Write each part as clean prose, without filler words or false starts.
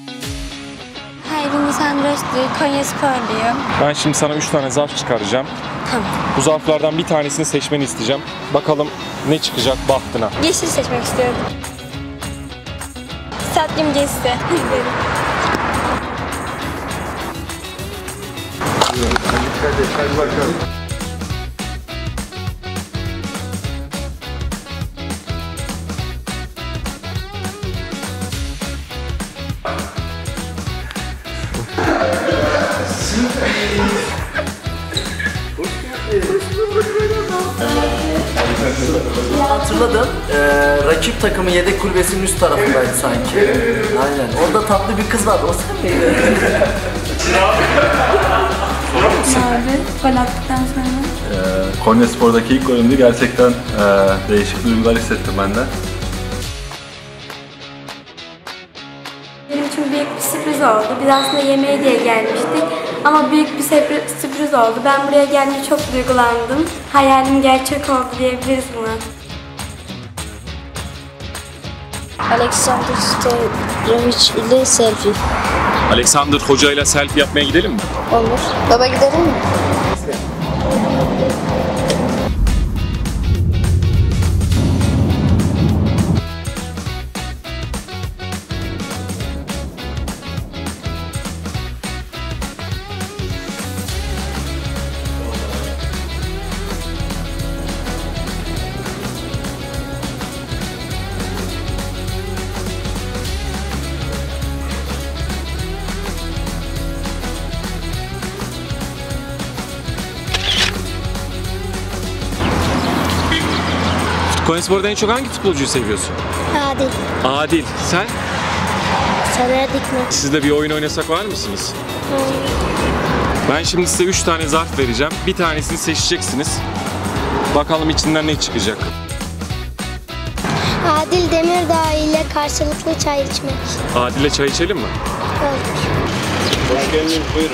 Hayri Nisan Röstü, Konyasporluyum. Ben şimdi sana 3 tane zarf çıkaracağım. Tamam. Bu zarflardan bir tanesini seçmeni isteyeceğim. Bakalım ne çıkacak bahtına. Yeşil seçmek istiyorum. Stadyum gezisi. Hadi bakalım. Hatırladım. Rakip takımın yedek kulübesinin üst tarafındaydı sanki. Aynen. Orada tatlı bir kız vardı. O sen miydin? Abi, gol attıktan sonra. Konyaspor'daki ilk golümdü. Gerçekten değişik duygular hissettim ben de. Benim için büyük bir sürpriz oldu. Biz aslında yemeğe diye gelmiştik. Ama büyük bir sürpriz oldu. Ben buraya gelince çok duygulandım. Hayalim gerçek oldu diyebiliriz buna. Alexander Stojkovic ile selfie. Alexander Hoca ile selfie yapmaya gidelim mi? Olur. Baba gidelim mi? Konyaspor'da en çok hangi futbolcuyu seviyorsun? Adil. Adil. Sen? Soner Dikmen. Siz de bir oyun oynasak var mısınız? Ben şimdi size 3 tane zarf vereceğim. Bir tanesini seçeceksiniz. Bakalım içinden ne çıkacak. Adil Demirdağ ile karşılıklı çay içmek. Adil'le çay içelim mi? Olur. Hoş geldiniz. Buyurun.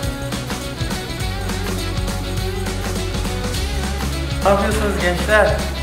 Ne yapıyorsunuz gençler?